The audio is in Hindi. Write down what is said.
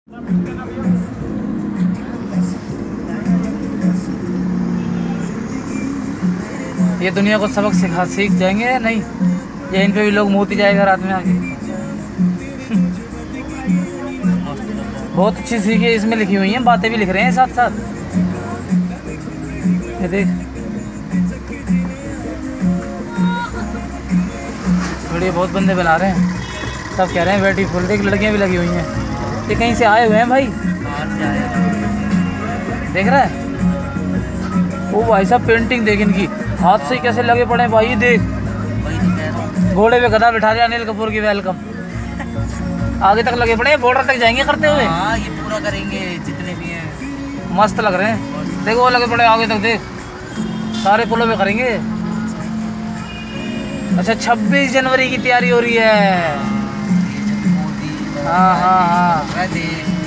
ये दुनिया को सबक सीख जाएंगे या नहीं, या इन पे भी लोग मोती जाएगा रात में आके। बहुत अच्छी सीखें इसमें लिखी हुई हैं, बातें भी लिख रहे हैं साथ साथ। ये देख, वीडियो बहुत बंदे बना रहे हैं, सब कह रहे हैं ब्यूटीफुल। देख, लड़कियां भी लगी हुई हैं। ये कहीं से आए हुए हैं भाई, देख रहा है वो भाई साहब। पेंटिंग देख इनकी, हाथ से कैसे लगे पड़े हैं भाई। देख, घोड़े पे गधा बिठा दिया अनिल कपूर की वेलकम। आगे तक लगे पड़े, बॉर्डर तक जाएंगे करते हुए। हाँ, ये पूरा करेंगे जितने भी हैं। मस्त लग रहे हैं। देखो वो लगे पड़े आगे तक, देख सारे पुलों पे करेंगे। अच्छा, 26 जनवरी की तैयारी हो रही है। हाँ हाँ हाँ।